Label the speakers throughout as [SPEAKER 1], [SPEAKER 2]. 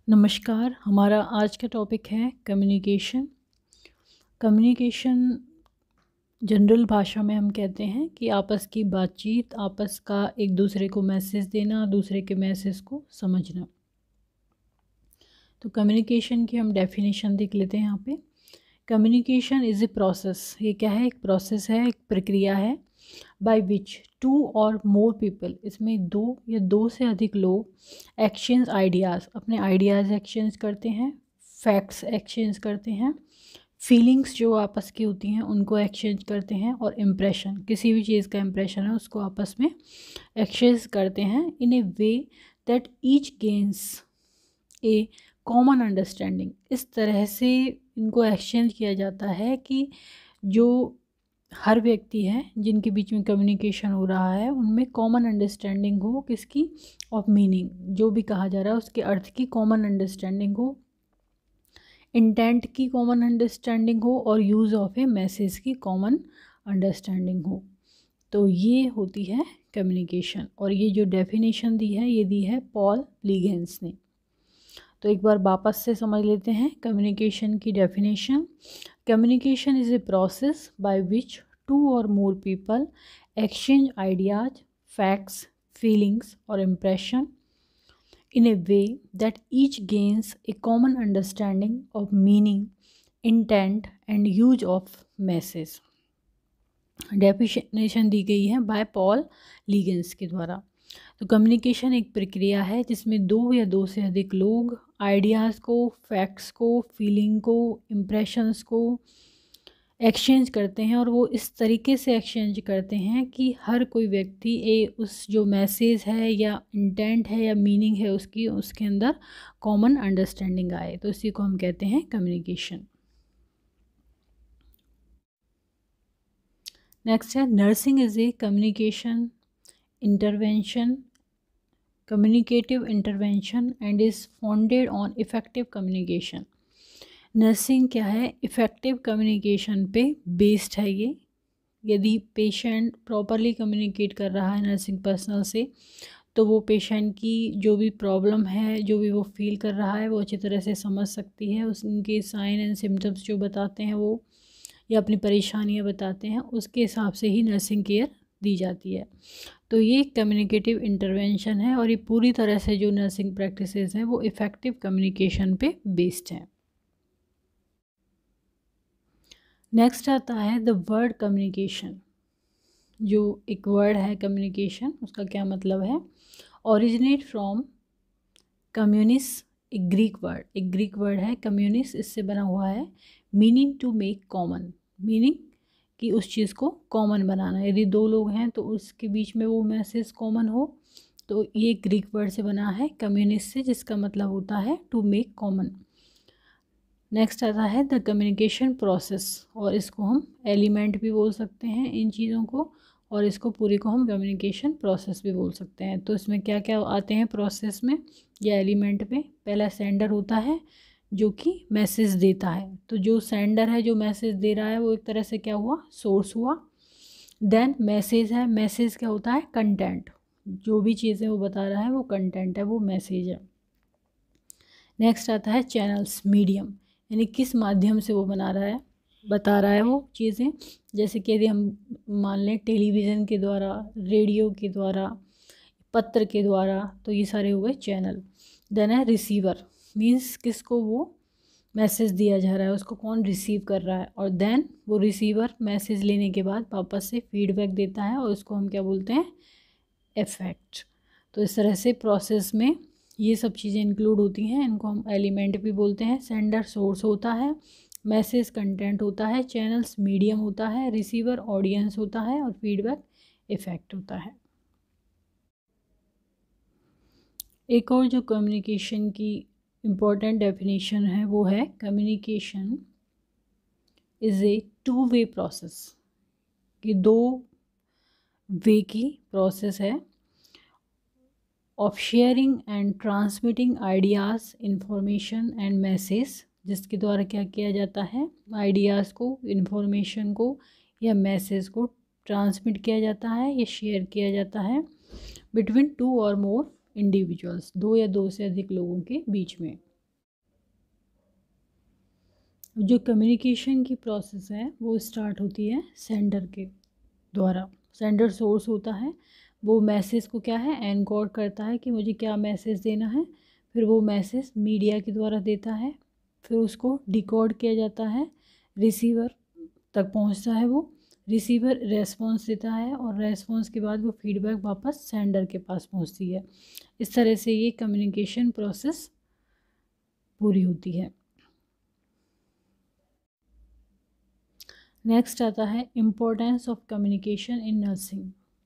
[SPEAKER 1] नमस्कार। हमारा आज का टॉपिक है कम्युनिकेशन। कम्युनिकेशन जनरल भाषा में हम कहते हैं कि आपस की बातचीत, आपस का एक दूसरे को मैसेज देना, दूसरे के मैसेज को समझना। तो कम्युनिकेशन की हम डेफिनेशन देख लेते हैं यहाँ पे। Communication is a process. ये क्या है? एक प्रोसेस है, एक प्रक्रिया है। बाय विच टू और मोर पीपल, इसमें दो या दो से अधिक लोग एक्सचेंज आइडियाज़, अपने आइडियाज़ एक्सचेंज करते हैं, फैक्ट्स एक्सचेंज करते हैं, फीलिंग्स जो आपस की होती हैं उनको एक्सचेंज करते हैं, और इम्प्रेशन, किसी भी चीज़ का इम्प्रेशन है उसको आपस में एक्सचेंज करते हैं in a way that each gains a common understanding. इस तरह से इनको एक्सचेंज किया जाता है कि जो हर व्यक्ति है जिनके बीच में कम्युनिकेशन हो रहा है उनमें कॉमन अंडरस्टैंडिंग हो, किसकी? ऑफ मीनिंग, जो भी कहा जा रहा है उसके अर्थ की कॉमन अंडरस्टैंडिंग हो, इंटेंट की कॉमन अंडरस्टैंडिंग हो, और यूज़ ऑफ ए मैसेज की कॉमन अंडरस्टैंडिंग हो। तो ये होती है कम्युनिकेशन। और ये जो डेफिनेशन दी है ये दी है पॉल लीगेंस ने। तो एक बार वापस से समझ लेते हैं कम्युनिकेशन की definition. Communication is a process by which two और more people exchange ideas, facts, feelings और impression in a way that each gains a common understanding of meaning, intent and use of message। Definition दी गई है by Paul लीगेंस के द्वारा। तो communication एक प्रक्रिया है जिसमें दो या दो से अधिक लोग आइडियाज़ को, फैक्ट्स को, फीलिंग को, इम्प्रेशंस को एक्सचेंज करते हैं, और वो इस तरीके से एक्सचेंज करते हैं कि हर कोई व्यक्ति उस जो मैसेज है या इंटेंट है या मीनिंग है उसकी, उसके अंदर कॉमन अंडरस्टैंडिंग आए। तो इसी को हम कहते हैं कम्युनिकेशन। नेक्स्ट है nursing is a communication intervention, communicative intervention and is founded on effective communication. Nursing क्या है? इफ़ेक्टिव कम्युनिकेशन पे बेस्ड है ये। यदि पेशेंट प्रॉपरली कम्युनिकेट कर रहा है नर्सिंग पर्सनल से, तो वो पेशेंट की जो भी प्रॉब्लम है, जो भी वो फील कर रहा है, वो अच्छी तरह से समझ सकती है। उनके साइन एंड सिम्टम्स जो बताते हैं वो, या अपनी परेशानियां बताते हैं, उसके हिसाब से ही नर्सिंग केयर दी जाती है। तो ये कम्युनिकेटिव इंटरवेंशन है, और ये पूरी तरह से जो नर्सिंग प्रैक्टिसेस हैं वो इफ़ेक्टिव कम्युनिकेशन पे बेस्ड हैं। नेक्स्ट आता है द वर्ड कम्युनिकेशन। जो एक वर्ड है कम्युनिकेशन, उसका क्या मतलब है? ओरिजिनेट फ्रॉम कम्युनिस, एक ग्रीक वर्ड है कम्युनिस, इससे बना हुआ है। Meaning to make common, meaning कि उस चीज़ को कॉमन बनाना। यदि दो लोग हैं तो उसके बीच में वो मैसेज कॉमन हो, तो ये ग्रीक वर्ड से बना है कम्युनिस से, जिसका मतलब होता है टू मेक कॉमन। नेक्स्ट आता है द कम्युनिकेशन प्रोसेस, और इसको हम एलिमेंट भी बोल सकते हैं इन चीज़ों को, और इसको पूरी को हम कम्युनिकेशन प्रोसेस भी बोल सकते हैं। तो इसमें क्या क्या आते हैं प्रोसेस में या एलिमेंट में? पहला सेंडर होता है जो कि मैसेज देता है। तो जो सेंडर है जो मैसेज दे रहा है वो एक तरह से क्या हुआ? सोर्स हुआ। देन मैसेज है, मैसेज क्या होता है? कंटेंट, जो भी चीज़ें वो बता रहा है वो कंटेंट है, वो मैसेज है। नेक्स्ट आता है चैनल्स, मीडियम, यानी किस माध्यम से वो बता रहा है वो चीज़ें। जैसे कि यदि हम मान लें टेलीविज़न के द्वारा, रेडियो के द्वारा, पत्र के द्वारा, तो ये सारे हुए चैनल। देन है रिसीवर, मीन्स किसको वो मैसेज दिया जा रहा है, उसको कौन रिसीव कर रहा है। और देन वो रिसीवर मैसेज लेने के बाद वापस से फीडबैक देता है, और उसको हम क्या बोलते हैं? इफ़ेक्ट। तो इस तरह से प्रोसेस में ये सब चीज़ें इंक्लूड होती हैं, इनको हम एलिमेंट भी बोलते हैं। सेंडर सोर्स होता है, मैसेज कंटेंट होता है, चैनल्स मीडियम होता है, रिसीवर ऑडियंस होता है, और फीडबैक इफ़ेक्ट होता है। एक और जो कम्युनिकेशन की इम्पोर्टेंट डेफिनेशन है वो है communication is a two way process, कि दो वे की प्रोसेस है of sharing and transmitting ideas, information and message, जिसके द्वारा क्या किया जाता है? आइडियाज़ को, इन्फॉर्मेशन को या मैसेज को ट्रांसमिट किया जाता है या शेयर किया जाता है बिटवीन टू और मोर इंडिविजुअल्स, दो या दो से अधिक लोगों के बीच में। जो कम्युनिकेशन की प्रोसेस है वो स्टार्ट होती है सेंडर के द्वारा। सेंडर सोर्स होता है, वो मैसेज को क्या है एनकोड करता है कि मुझे क्या मैसेज देना है, फिर वो मैसेज मीडिया के द्वारा देता है, फिर उसको डिकोड किया जाता है, रिसीवर तक पहुंचता है, वो रिसीवर रेस्पॉन्स देता है और रेस्पॉन्स के बाद वो फीडबैक वापस सेंडर के पास पहुंचती है। इस तरह से ये कम्युनिकेशन प्रोसेस पूरी होती है। नेक्स्ट आता है importance of communication in nursing.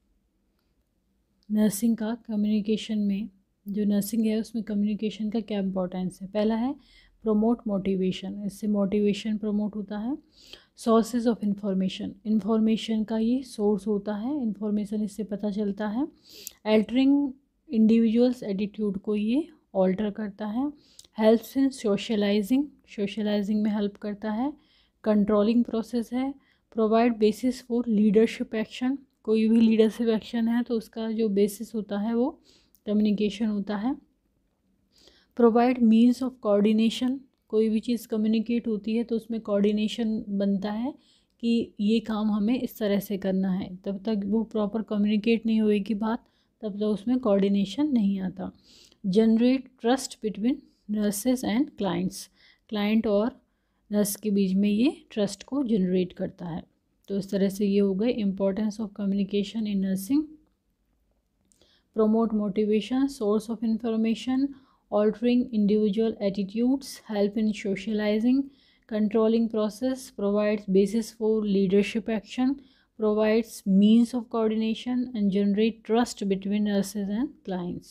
[SPEAKER 1] Nursing का कम्युनिकेशन में, जो नर्सिंग है उसमें कम्युनिकेशन का क्या इम्पोर्टेंस है। पहला है प्रमोट मोटिवेशन, इससे मोटिवेशन प्रमोट होता है। सोर्सेज ऑफ इंफॉर्मेशन, इंफॉर्मेशन का ये सोर्स होता है, इंफॉर्मेशन इससे पता चलता है। एल्टरिंग इंडिविजुअल्स एटीट्यूड को ये ऑल्टर करता है। हेल्प्स इन सोशलाइजिंग, सोशलाइजिंग में हेल्प करता है। कंट्रोलिंग प्रोसेस है। Provide basis for leadership action, कोई भी लीडरशिप एक्शन है तो उसका जो बेसिस होता है वो कम्युनिकेशन होता है। प्रोवाइड मीन्स ऑफ कोऑर्डिनेशन, कोई भी चीज़ कम्युनिकेट होती है तो उसमें कोऑर्डिनेशन बनता है कि ये काम हमें इस तरह से करना है। तब तक वो प्रॉपर कम्युनिकेट नहीं होएगी बात, तब तक उसमें कोऑर्डिनेशन नहीं आता। Generate trust between nurses and clients, client और नर्स के बीच में ये ट्रस्ट को जनरेट करता है। तो इस तरह से ये हो गए importance of communication in nursing. Promote motivation, source of information, altering individual attitudes, help in socializing, controlling process, provides basis for leadership action, provides means of coordination and generate trust between nurses and clients.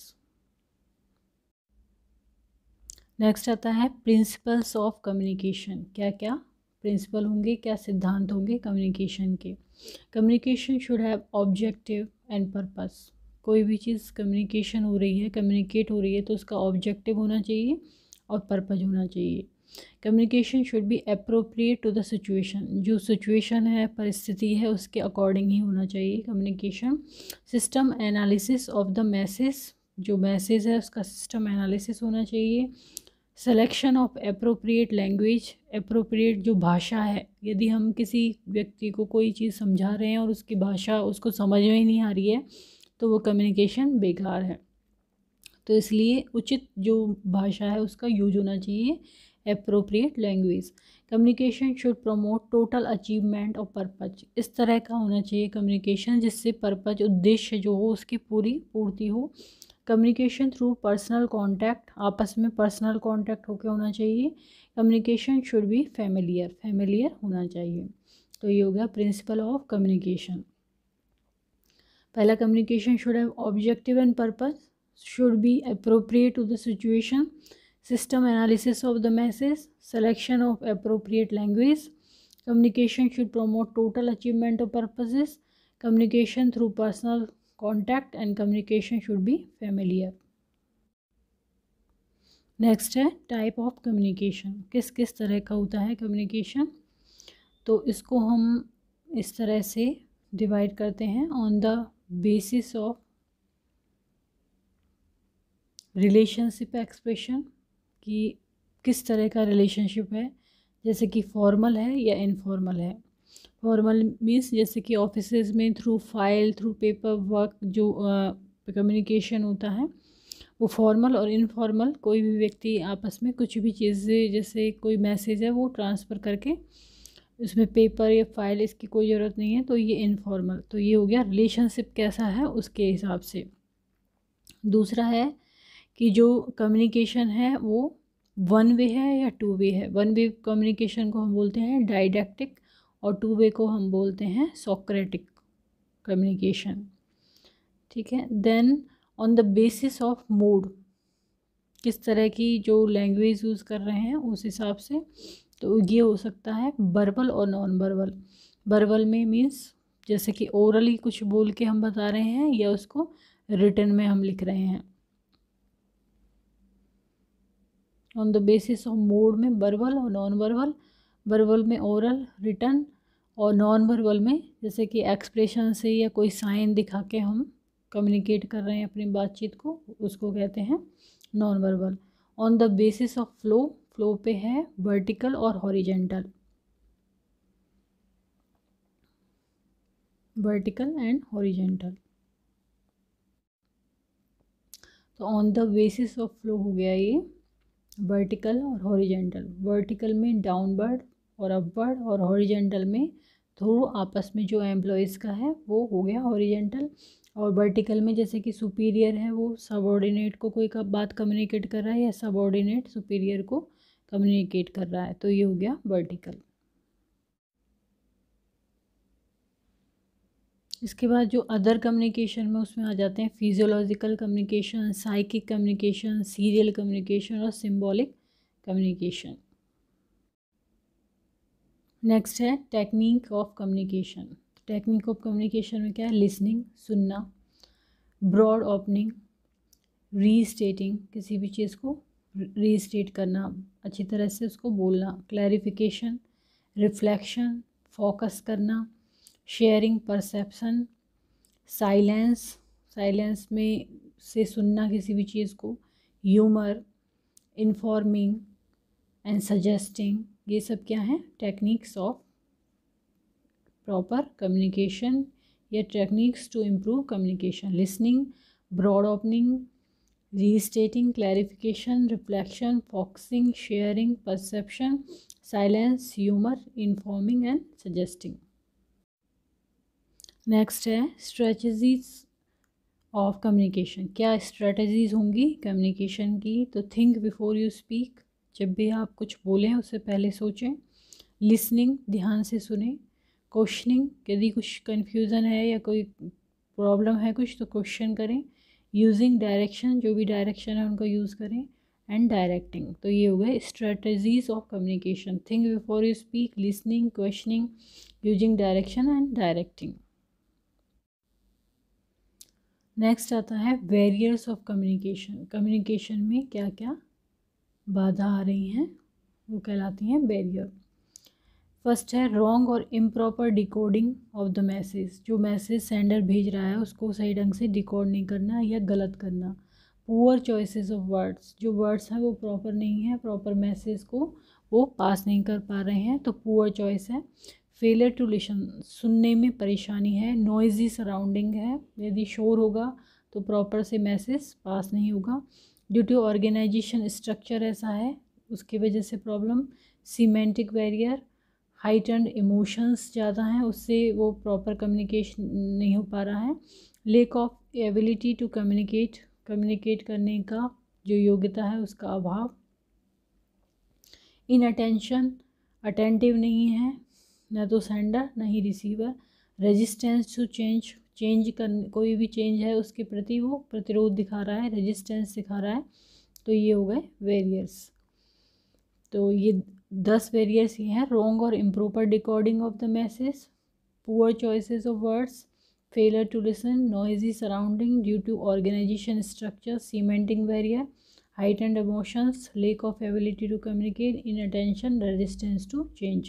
[SPEAKER 1] Next आता है principles of communication. क्या क्या principal होंगे, क्या सिद्धांत होंगे communication के। Communication should have objective and purpose, कोई भी चीज़ कम्युनिकेशन हो रही है, कम्युनिकेट हो रही है तो उसका ऑब्जेक्टिव होना चाहिए और पर्पज होना चाहिए। Communication should be appropriate to the situation, जो सिचुएशन है, परिस्थिति है, उसके अकॉर्डिंग ही होना चाहिए communication. System analysis of the message, जो मैसेज है उसका सिस्टम एनालिसिस होना चाहिए। Selection of appropriate language, appropriate जो भाषा है, यदि हम किसी व्यक्ति को कोई चीज़ समझा रहे हैं और उसकी भाषा उसको समझ में ही नहीं आ रही है तो वो कम्युनिकेशन बेकार है। तो इसलिए उचित जो भाषा है उसका यूज होना चाहिए, appropriate language. Communication should promote total achievement of purpose, इस तरह का होना चाहिए कम्युनिकेशन जिससे पर्पज, उद्देश्य जो हो उसकी पूर्ति हो। कम्युनिकेशन थ्रू पर्सनल कांटेक्ट, आपस में पर्सनल कांटेक्ट होकर होना चाहिए। कम्युनिकेशन शुड बी फैमिलियर होना चाहिए। तो ये हो गया प्रिंसिपल ऑफ कम्युनिकेशन। पहला, communication should have objective and purpose, should be appropriate to the situation, system analysis of the message, selection of appropriate language, communication should promote total achievement of purposes, communication through personal contact and communication should be familiar. Next है type of communication, किस किस तरह का होता है communication. तो इसको हम इस तरह से डिवाइड करते हैं on the basis of relationship expression, कि किस तरह का रिलेशनशिप है, जैसे कि फॉर्मल है या इनफॉर्मल है। फॉर्मल मीन्स जैसे कि ऑफिसेज में through file, through paper work जो कम्युनिकेशन होता है वो फॉर्मल। और इनफॉर्मल, कोई भी व्यक्ति आपस में कुछ भी चीज़ें, जैसे कोई मैसेज है वो ट्रांसफ़र करके, उसमें पेपर या फाइल इसकी कोई ज़रूरत नहीं है, तो ये इनफॉर्मल। तो ये हो गया रिलेशनशिप कैसा है उसके हिसाब से। दूसरा है कि जो कम्युनिकेशन है वो वन वे है या टू वे है। वन वे कम्युनिकेशन को हम बोलते हैं डायडैक्टिक और टू वे को हम बोलते हैं सोक्रेटिक कम्युनिकेशन। ठीक है। Then on the basis of mood, किस तरह की जो लैंग्वेज यूज़ कर रहे हैं उस हिसाब से, तो ये हो सकता है वर्बल और नॉन वर्बल। वर्बल में मीन्स जैसे कि ओरली कुछ बोल के हम बता रहे हैं या उसको रिटन में हम लिख रहे हैं। On the basis of mood में वर्बल और नॉन वर्बल, वर्बल में ओरल, रिटन, और नॉन वर्बल में जैसे कि एक्सप्रेशन से या कोई साइन दिखा के हम कम्युनिकेट कर रहे हैं अपनी बातचीत को, उसको कहते हैं non verbal. On the basis of flow, flow पे है वर्टिकल और हॉरिजेंटल, वर्टिकल एंड हॉरिजेंटल। तो on the basis of flow हो गया ये वर्टिकल और हॉरिजेंटल। वर्टिकल में डाउनवर्ड और अपवर्ड, और हॉरिजेंटल में थ्रू आपस में जो एम्प्लॉयज़ का है वो हो गया हॉरिजेंटल। और वर्टिकल में जैसे कि सुपीरियर है वो सबऑर्डिनेट को कोई बात कम्युनिकेट कर रहा है, या सबऑर्डिनेट सुपीरियर को कम्युनिकेट कर रहा है, तो ये हो गया वर्टिकल। इसके बाद जो अदर कम्युनिकेशन में उसमें आ जाते हैं physiological communication, psychic communication, serial communication और सिंबॉलिक कम्युनिकेशन। नेक्स्ट है technique of communication. Technique of communication में क्या है, लिसनिंग, सुनना, ब्रॉड ओपनिंग, रीस्टेटिंग, किसी भी चीज़ को रीस्टेट करना, अच्छी तरह से उसको बोलना, क्लैरिफिकेशन, रिफ्लेक्शन, फोकस करना, शेयरिंग, परसेप्शन, साइलेंस, साइलेंस में से सुनना किसी भी चीज़ को, ह्यूमर, इन्फॉर्मिंग एंड सजेस्टिंग, ये सब क्या है, टेक्निक्स ऑफ प्रॉपर कम्युनिकेशन या techniques to improve communication. Listening, broad opening, restating, clarification, reflection, focusing, sharing, perception, silence, humour, informing and suggesting. Next है स्ट्रेटजीज ऑफ कम्युनिकेशन। क्या स्ट्रेटजीज होंगी communication की, तो थिंक बिफोर यू स्पीक, जब भी आप कुछ बोलें उससे पहले सोचें। लिसनिंग, ध्यान से सुने। क्वेश्चनिंग, यदि कुछ कन्फ्यूज़न है या कोई प्रॉब्लम है कुछ तो क्वेश्चन करें। यूजिंग डायरेक्शन, जो भी डायरेक्शन है उनका यूज़ करें। एंड डायरेक्टिंग, तो ये हो गए strategies of communication. Think before you speak, listening, questioning, using direction and directing. Next आता है बैरियर्स ऑफ कम्युनिकेशन। कम्युनिकेशन में क्या क्या बाधा आ रही हैं वो कहलाती हैं बैरियर। फर्स्ट है रॉन्ग और improper decoding of the message. जो मैसेज सेंडर भेज रहा है उसको सही ढंग से डिकोड नहीं करना या गलत करना। पुअर चॉइसेस ऑफ वर्ड्स, जो वर्ड्स हैं वो प्रॉपर नहीं है, प्रॉपर मैसेज को वो पास नहीं कर पा रहे हैं, तो पुअर चॉइस है। फेलियर टू लिसन, सुनने में परेशानी है। नॉइजी सराउंडिंग है, यदि शोर होगा तो प्रॉपर से मैसेज पास नहीं होगा। ड्यू टू ऑर्गेनाइजेशन स्ट्रक्चर ऐसा है उसकी वजह से problem. Semantic barrier, heightened emotions ज़्यादा हैं उससे वो प्रॉपर कम्युनिकेशन नहीं हो पा रहा है। Lack of ability to communicate, communicate करने का जो योग्यता है उसका अभाव। इन अटेंशन, अटेंटिव नहीं है न तो सेंडर न ही receiver. Resistance to change, change कर कोई भी चेंज है उसके प्रति वो प्रतिरोध दिखा रहा है, रेजिस्टेंस दिखा रहा है, तो ये हो गए वेरियर्स। तो ये 10 वेरियर्स ये हैं। रॉन्ग और improper decoding of the message, poor choices of words, failure to listen, noisy surrounding due to organisation structure, semantic barrier, heightened emotions, lack of ability to communicate, inattention, resistance to change।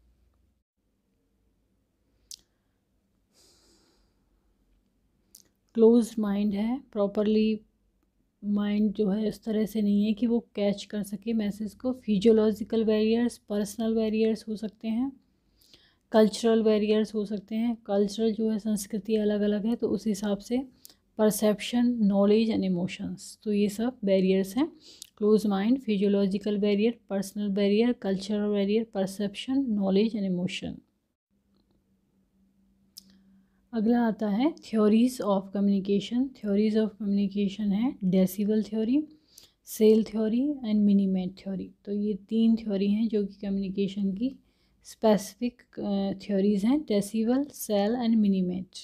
[SPEAKER 1] Closed mind है, properly mind जो है इस तरह से नहीं है कि वो कैच कर सके मैसेज को। फिजियोलॉजिकल बैरियर्स, पर्सनल बैरियर्स हो सकते हैं। कल्चरल बैरियर्स हो सकते हैं, कल्चरल जो है संस्कृति अलग अलग है तो उस हिसाब से। परसेप्शन, नॉलेज एंड इमोशंस, तो ये सब बैरियर्स हैं। Close mind, physiological barrier, personal barrier, cultural barrier, perception, knowledge and emotion. अगला आता है theories of communication. Theories of communication है decibel theory, cell theory and minimate theory. तो ये 3 थ्योरी हैं जो कि कम्युनिकेशन की स्पेसिफिक थ्योरीज हैं, decibel, cell and minimate.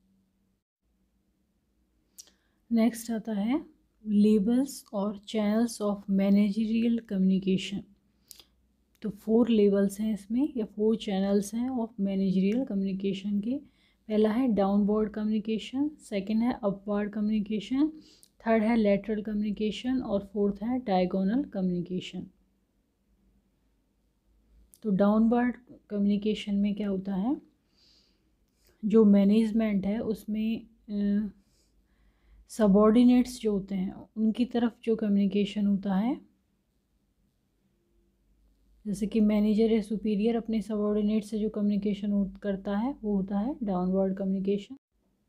[SPEAKER 1] Next आता है लेवल्स और चैनल्स ऑफ मैनेजरियल कम्युनिकेशन। तो 4 लेवल्स हैं इसमें या 4 चैनल्स हैं ऑफ मैनेजरियल कम्युनिकेशन के। पहला है डाउनवर्ड कम्युनिकेशन, सेकंड है अपवर्ड कम्युनिकेशन, थर्ड है लेटरल कम्युनिकेशन और फोर्थ है डायगोनल कम्युनिकेशन। तो डाउनवर्ड कम्युनिकेशन में क्या होता है, जो मैनेजमेंट है उसमें सबॉर्डिनेट्स जो होते हैं उनकी तरफ जो कम्युनिकेशन होता है जैसे कि मैनेजर या सुपीरियर अपने सबऑर्डिनेट से जो कम्युनिकेशन करता है वो होता है डाउनवर्ड कम्युनिकेशन।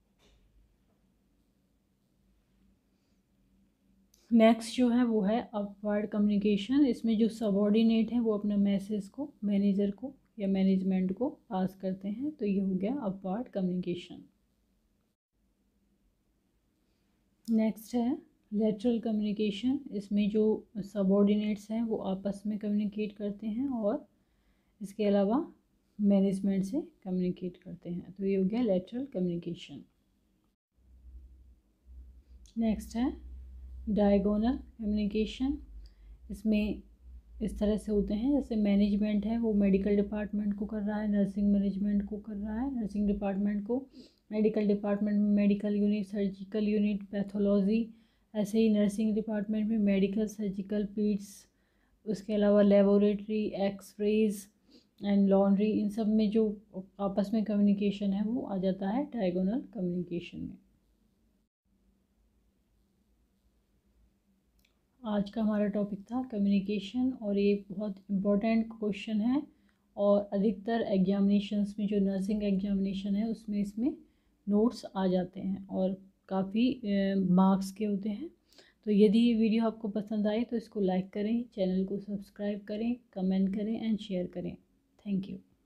[SPEAKER 1] नेक्स्ट जो है वो है अपवर्ड कम्युनिकेशन। इसमें जो सबऑर्डिनेट है वो अपने मैसेज को मैनेजर को या मैनेजमेंट को पास करते हैं, तो ये हो गया अपवर्ड कम्युनिकेशन। नेक्स्ट है लेटरल कम्युनिकेशन। इसमें जो सबऑर्डिनेट्स हैं वो आपस में कम्युनिकेट करते हैं और इसके अलावा मैनेजमेंट से कम्युनिकेट करते हैं, तो ये हो गया लेटरल कम्युनिकेशन। नेक्स्ट है डायगोनल कम्युनिकेशन। इसमें इस तरह से होते हैं, जैसे मैनेजमेंट है वो मेडिकल डिपार्टमेंट को कर रहा है, नर्सिंग मैनेजमेंट को कर रहा है, नर्सिंग डिपार्टमेंट को मेडिकल डिपार्टमेंट में medical unit, surgical unit, pathology, ऐसे ही नर्सिंग डिपार्टमेंट में मेडिकल, सर्जिकल, पीड्स, उसके अलावा लेबोरेटरी, एक्सरेज एंड लॉन्ड्री, इन सब में जो आपस में कम्युनिकेशन है वो आ जाता है डायगोनल कम्युनिकेशन में। आज का हमारा टॉपिक था कम्युनिकेशन और ये बहुत इम्पोर्टेंट क्वेश्चन है और अधिकतर एग्जामिनेशंस में जो नर्सिंग एग्जामिनेशन है उसमें इसमें नोट्स आ जाते हैं और काफ़ी मार्क्स के होते हैं। तो यदि ये वीडियो आपको पसंद आए तो इसको लाइक करें, चैनल को सब्सक्राइब करें, कमेंट करें एंड शेयर करें। Thank you.